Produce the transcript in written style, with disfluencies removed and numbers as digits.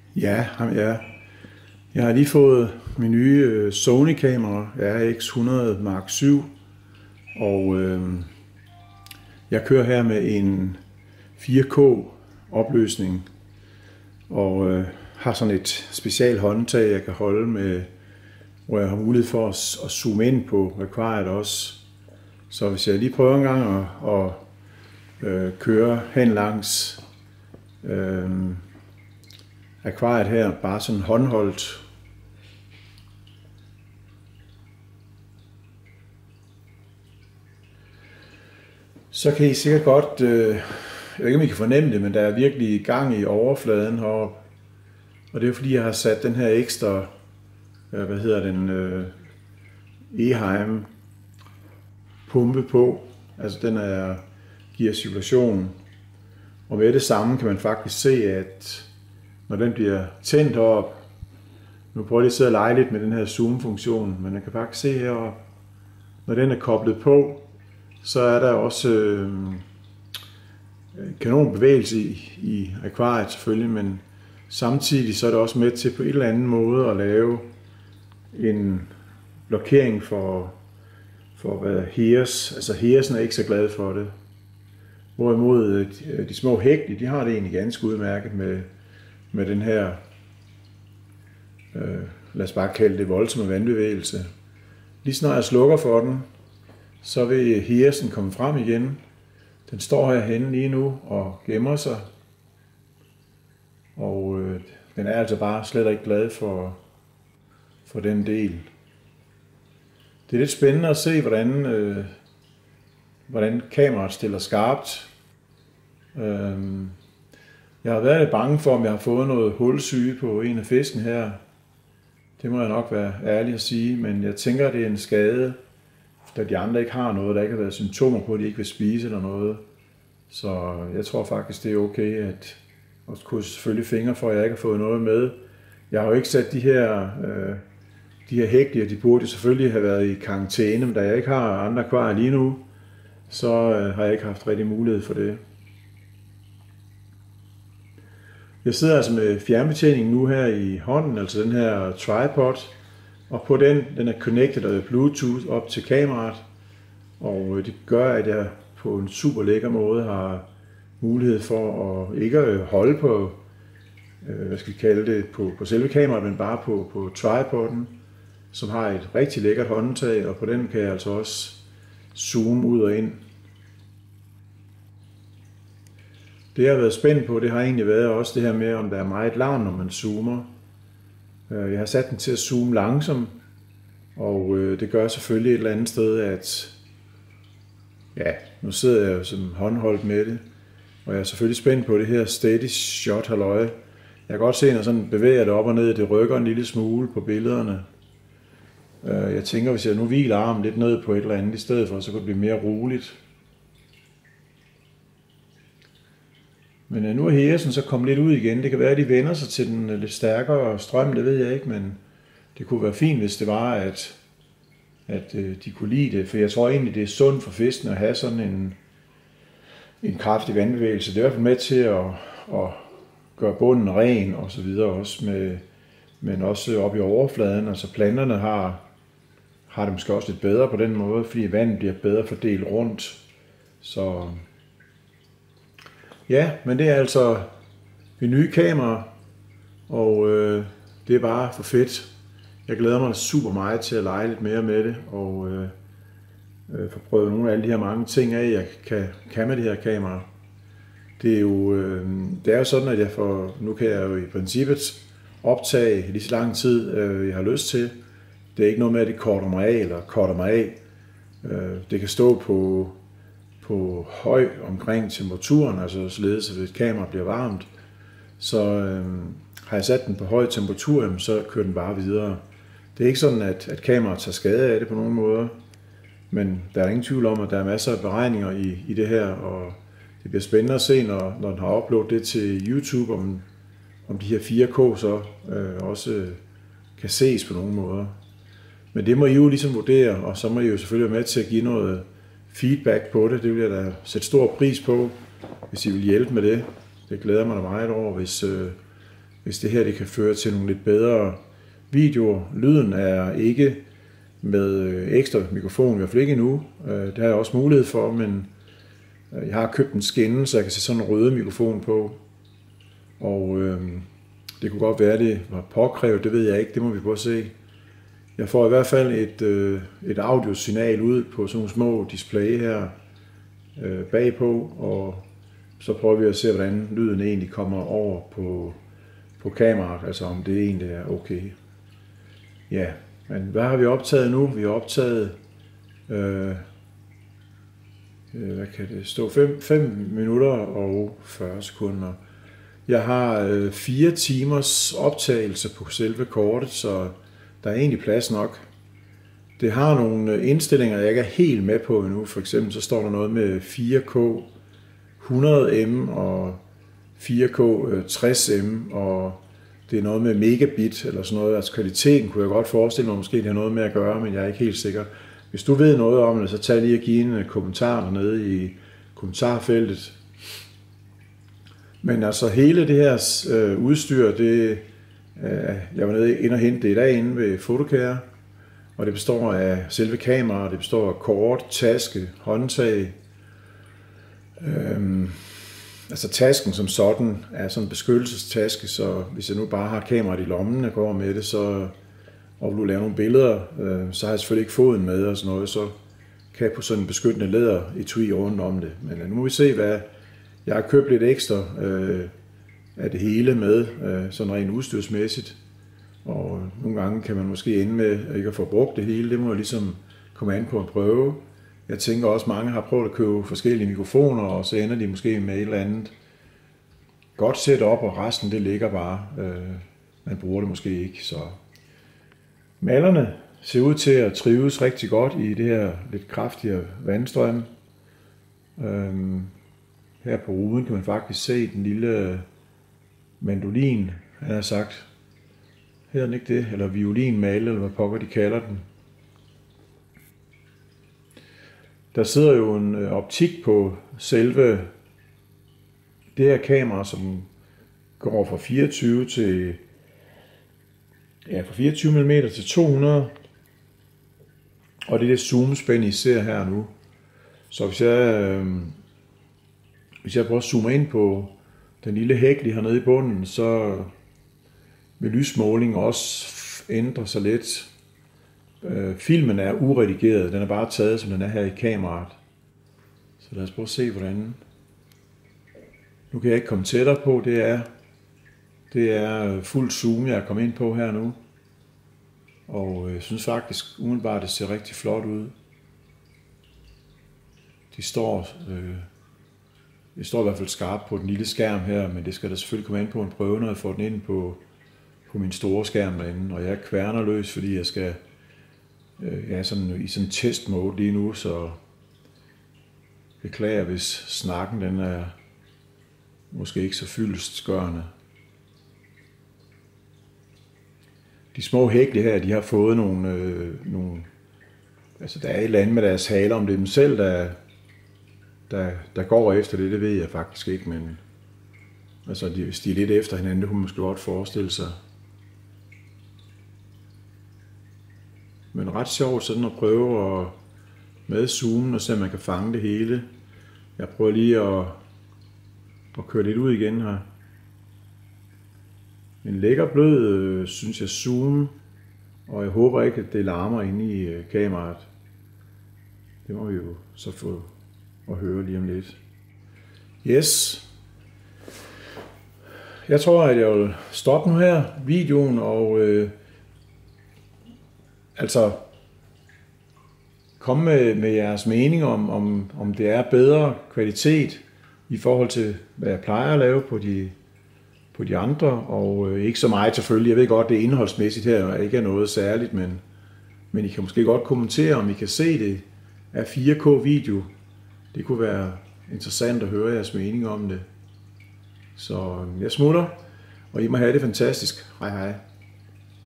Ja, jeg har lige fået min nye Sony-kamera, RX100 Mark 7, og jeg kører her med en 4K opløsning, og har sådan et special håndtag, jeg kan holde med, hvor jeg har mulighed for at zoome ind på akvariet også. Så hvis jeg lige prøver en gang at køre hen langs akvariet her, bare sådan håndholdt, så kan I sikkert godt, jeg ved ikke om I kan fornemme det, men der er virkelig gang i overfladen heroppe. Og det er fordi jeg har sat den her ekstra, Eheim pumpe på. Altså den giver cirkulation. Og med det samme kan man faktisk se, at når den bliver tændt op, nu prøver jeg lige at sidde og lege lidt med den her zoom-funktion, men man kan faktisk se heroppe, når den er koblet på, så er der også kanon bevægelse i akvariet selvfølgelig, men samtidig så er det også med til på en eller anden måde at lave en blokering for heres. Altså heresen er ikke så glad for det. Hvorimod de små hægte, de har det egentlig ganske udmærket med den her, lad os bare kalde det voldsomme vandbevægelse. Lige snart jeg slukker for den, så vil heresen komme frem igen. Den står herhenne lige nu og gemmer sig. Og den er altså bare slet ikke glad for den del. Det er lidt spændende at se, hvordan kameraet stiller skarpt. Jeg har været lidt bange for, om jeg har fået noget hulsyge på en af fisken her. Det må jeg nok være ærlig at sige, men jeg tænker, at det er en skade, da de andre ikke har noget, der ikke har været symptomer på, at de ikke vil spise eller noget. Så jeg tror faktisk, det er okay at kunne selvfølgelig fingre for, at jeg ikke har fået noget med. Jeg har jo ikke sat de her hægter, de burde selvfølgelig have været i karantæne, men da jeg ikke har andre akvarier lige nu, så har jeg ikke haft rigtig mulighed for det. Jeg sidder altså med fjernbetjeningen nu her i hånden, altså den her tripod, og på den er connected af Bluetooth op til kameraet, og det gør, at jeg på en super lækker måde har mulighed for at ikke holde på, på selve kameraet, men bare på tripodden, som har et rigtig lækkert håndtag, og på den kan jeg altså også zoome ud og ind. Det jeg har været spændt på, det har egentlig været også det her med, om der er meget larm, når man zoomer. Jeg har sat den til at zoome langsomt, og det gør selvfølgelig et eller andet sted, at nu sidder jeg jo som håndholdt med det, og jeg er selvfølgelig spændt på det her steady shot halløj. Jeg kan godt se, når sådan bevæger det op og ned, det rykker en lille smule på billederne. Jeg tænker, hvis jeg nu hviler armen lidt ned på et eller andet i stedet for, så kunne det blive mere roligt. Men nu er heresen så kommet lidt ud igen. Det kan være, at de vender sig til den lidt stærkere strøm, det ved jeg ikke, men det kunne være fint, hvis det var, at de kunne lide det. For jeg tror egentlig, det er sundt for fisken at have sådan en kraftig vandbevægelse. Det er i hvert fald med til at gøre bunden ren og så videre også men også op i overfladen. Altså planterne har det måske også lidt bedre på den måde, fordi vandet bliver bedre fordelt rundt. Så ja, men det er altså min nye kamera, og det er bare for fedt. Jeg glæder mig super meget til at lege lidt mere med det, og få prøvet nogle af alle de her mange ting af, jeg kan med det her kamera. Det er jo sådan, at nu kan jeg jo i princippet optage lige så lang tid, jeg har lyst til. Det er ikke noget med, at det korter mig af eller korter mig af. Det kan stå på høj omkring temperaturen, altså således at hvis kameraet bliver varmt, så har jeg sat den på høj temperatur, så kører den bare videre. Det er ikke sådan, at kameraet tager skade af det på nogen måde, men der er ingen tvivl om, at der er masser af beregninger i det her, og det bliver spændende at se, når den har uploadet det til YouTube, om de her 4K så også kan ses på nogen måder. Men det må I jo ligesom vurdere, og så må I jo selvfølgelig være med til at give noget feedback på det. Det vil jeg da sætte stor pris på, hvis I vil hjælpe med det. Det glæder mig da meget over, hvis det her det kan føre til nogle lidt bedre videoer. Lyden er ikke med ekstra mikrofon, i hvert fald ikke endnu. Det har jeg også mulighed for, men jeg har købt en skinne, så jeg kan sætte sådan en røde mikrofon på. Og det kunne godt være, det var påkrævet, det ved jeg ikke, det må vi prøve at se. Jeg får i hvert fald et audiosignal ud på sådan nogle små display her bagpå, og så prøver vi at se, hvordan lyden egentlig kommer over på kameraet, altså om det egentlig er okay. Ja, men hvad har vi optaget nu? Vi har optaget, hvad kan det stå, 5 minutter og 40 sekunder. Jeg har 4 timers optagelse på selve kortet, så der er egentlig plads nok. Det har nogle indstillinger, jeg ikke er helt med på endnu. For eksempel så står der noget med 4K 100M og 4K 60M, og det er noget med megabit eller sådan noget. Altså kvaliteten kunne jeg godt forestille mig, måske det har noget med at gøre, men jeg er ikke helt sikker. Hvis du ved noget om det, så tag lige og giv en kommentar dernede i kommentarfeltet. Men altså hele det her udstyr, jeg var nede ind og hente det i dag inde ved Photocare, og det består af selve kameraet, det består af kort, taske, håndtag. Altså tasken som sådan er sådan en beskyttelsestaske, så hvis jeg nu bare har kameraet i lommen og går med det, så og vil du lave nogle billeder, så har jeg selvfølgelig ikke foden med og sådan noget, så kan jeg på sådan en beskyttende læder etui rundt om det. Men nu må vi se, hvad jeg har købt lidt ekstra af det hele med, sådan rent udstyrsmæssigt. Og nogle gange kan man måske ende med ikke at få brugt det hele. Det må jo ligesom komme an på en prøve. Jeg tænker også, at mange har prøvet at købe forskellige mikrofoner, og så ender de måske med et eller andet godt setup, og resten det ligger bare. Man bruger det måske ikke. Så malerne ser ud til at trives rigtig godt i det her lidt kraftigere vandstrøm. Her på ruden kan man faktisk se den lille mandolin, han har sagt. Hedder den ikke det? Eller violinmale, eller hvad pokker de kalder den. Der sidder jo en optik på selve det her kamera, som går fra 24 til fra 24 mm til 200. Og det er det zoomspænd, I ser her nu. Så hvis jeg prøver at zoome ind på den lille hækling hernede i bunden, så vil lysmåling også ændre sig lidt. Filmen er uredigeret, den er bare taget, som den er her i kameraet. Så lad os prøve at se, hvordan. Nu kan jeg ikke komme tættere på, det er fuld zoom, jeg er kommet ind på her nu. Og jeg synes faktisk umiddelbart, det ser rigtig flot ud. Det står i hvert fald skarpt på den lille skærm her, men det skal der selvfølgelig komme ind på en prøve, når jeg får den ind på min store skærm derinde. Og jeg er kværnerløs, fordi jeg skal sådan i sådan testmode lige nu, så beklager, hvis snakken den er måske ikke så fyldestgørende. De små hækle her, de har fået nogle altså der er et eller andet med deres haler, om det er dem selv, der går efter det ved jeg faktisk ikke, men altså hvis de er lidt efter hinanden, det kunne man måske godt forestille sig. Men ret sjovt sådan at prøve med zoomen og se, om man kan fange det hele. Jeg prøver lige at køre lidt ud igen her. En lækker blød, synes jeg, zoom, og jeg håber ikke, at det larmer inde i kameraet. Det må vi jo så få at høre lige om lidt. Yes. Jeg tror, at jeg vil stoppe nu her videoen, og altså komme med jeres mening om det er bedre kvalitet i forhold til, hvad jeg plejer at lave på de andre, og ikke så meget selvfølgelig. Jeg ved godt, det indholdsmæssigt her ikke er noget særligt, men I kan måske godt kommentere, om I kan se det af 4K video. Det kunne være interessant at høre jeres mening om det. Så jeg smutter, og I må have det fantastisk. Hej hej.